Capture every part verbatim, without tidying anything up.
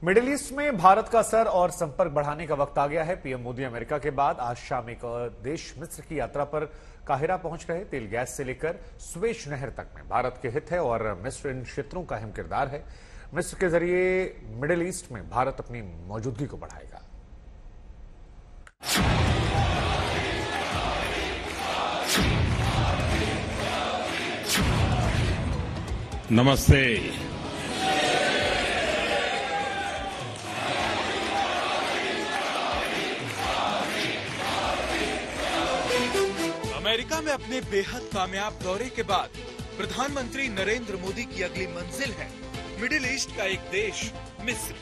Middle east में भारत का असर और संपर्क बढ़ाने का वक्त आ गया है। पीएम मोदी अमेरिका के बाद आज शाम एक देश मिस्र की यात्रा पर काहिरा पहुंच रहे। तेल गैस से लेकर स्वेज नहर तक में भारत के हित है और मिस्र इन क्षेत्रों का अहम किरदार है। मिस्र के जरिए मिडिल ईस्ट में भारत अपनी मौजूदगी को बढ़ाएगा। नमस्ते। अमेरिका में अपने बेहद कामयाब दौरे के बाद प्रधानमंत्री नरेंद्र मोदी की अगली मंजिल है मिडिल ईस्ट का एक देश मिस्र।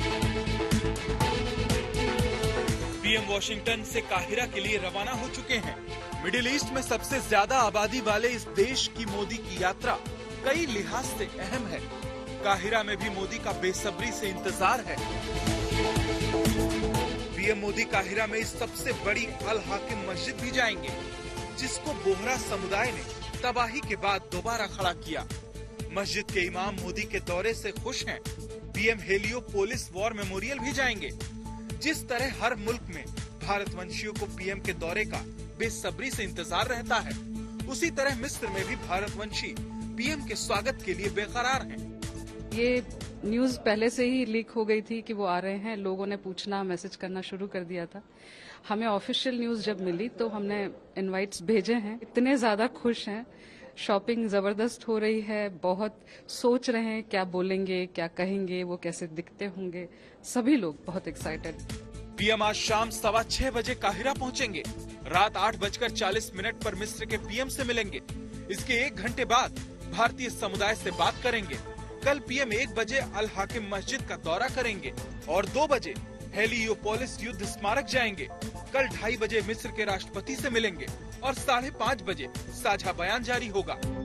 पीएम वॉशिंगटन से काहिरा के लिए रवाना हो चुके हैं। मिडिल ईस्ट में सबसे ज्यादा आबादी वाले इस देश की मोदी की यात्रा कई लिहाज से अहम है। काहिरा में भी मोदी का बेसब्री से इंतजार है। पीएम मोदी काहिरा में इस सबसे बड़ी अल हाकिम मस्जिद भी जाएंगे, जिसको बोहरा समुदाय ने तबाही के बाद दोबारा खड़ा किया। मस्जिद के इमाम मोदी के दौरे से खुश हैं। पीएम हेलियोपोलिस वॉर मेमोरियल भी जाएंगे। जिस तरह हर मुल्क में भारतवंशियों को पीएम के दौरे का बेसब्री से इंतजार रहता है, उसी तरह मिस्र में भी भारतवंशी पीएम के स्वागत के लिए बेकरार हैं। ये न्यूज पहले से ही लीक हो गई थी कि वो आ रहे हैं। लोगों ने पूछना, मैसेज करना शुरू कर दिया था। हमें ऑफिशियल न्यूज जब मिली तो हमने इनवाइट्स भेजे हैं। इतने ज्यादा खुश हैं। शॉपिंग जबरदस्त हो रही है। बहुत सोच रहे हैं क्या बोलेंगे, क्या कहेंगे, वो कैसे दिखते होंगे। सभी लोग बहुत एक्साइटेड। पीएम आज शाम सवा छह बजे काहिरा पहुंचेंगे। रात आठ बजकर चालीस मिनट पर मिस्र के पीएम से मिलेंगे। इसके एक घंटे बाद भारतीय समुदाय से बात करेंगे। कल पीएम एक बजे अल हाकिम मस्जिद का दौरा करेंगे और दो बजे हेलियोपोलिस युद्ध स्मारक जाएंगे। कल ढाई बजे मिस्र के राष्ट्रपति से मिलेंगे और साढ़े पाँच बजे साझा बयान जारी होगा।